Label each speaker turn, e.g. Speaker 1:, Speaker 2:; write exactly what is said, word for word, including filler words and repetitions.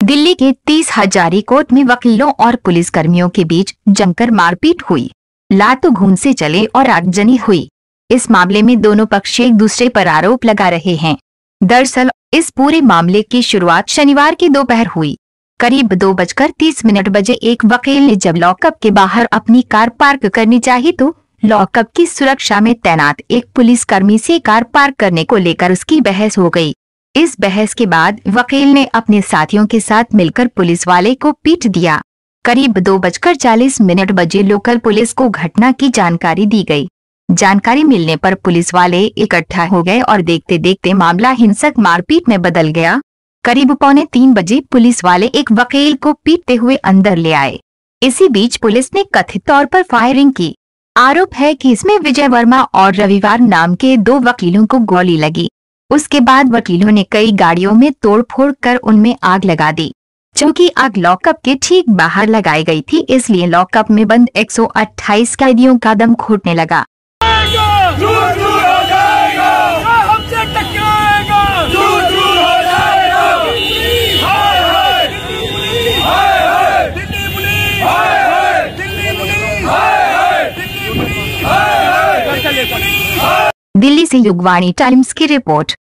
Speaker 1: दिल्ली के तीस हजारी कोर्ट में वकीलों और पुलिसकर्मियों के बीच जमकर मारपीट हुई। लातों घून से चले और आगजनी हुई। इस मामले में दोनों पक्ष एक दूसरे पर आरोप लगा रहे हैं। दरअसल इस पूरे मामले की शुरुआत शनिवार की दोपहर हुई। करीब दो बजकर तीस मिनट बजे एक वकील ने जब लॉकअप के बाहर अपनी कार पार्क करनी चाहिए तो लॉकअप की सुरक्षा में तैनात एक पुलिसकर्मी से कार पार्क करने को लेकर उसकी बहस हो गई। इस बहस के बाद वकील ने अपने साथियों के साथ मिलकर पुलिस वाले को पीट दिया। करीब दो बजकर चालीस मिनट बजे लोकल पुलिस को घटना की जानकारी दी गई। जानकारी मिलने पर पुलिस वाले इकट्ठा हो गए और देखते देखते मामला हिंसक मारपीट में बदल गया। करीब पौने तीन बजे पुलिस वाले एक वकील को पीटते हुए अंदर ले आए। इसी बीच पुलिस ने कथित तौर पर फायरिंग की। आरोप है कि इसमें विजय वर्मा और रविवार नाम के दो वकीलों को गोली लगी। उसके बाद वकीलों ने कई गाड़ियों में तोड़फोड़ कर उनमें आग लगा दी। चूंकि आग लॉकअप के ठीक बाहर लगाई गई थी, इसलिए लॉकअप में बंद एक सौ अट्ठाईस कैदियों का दम घुटने लगा। दिल्ली से युगवाणी टाइम्स की रिपोर्ट।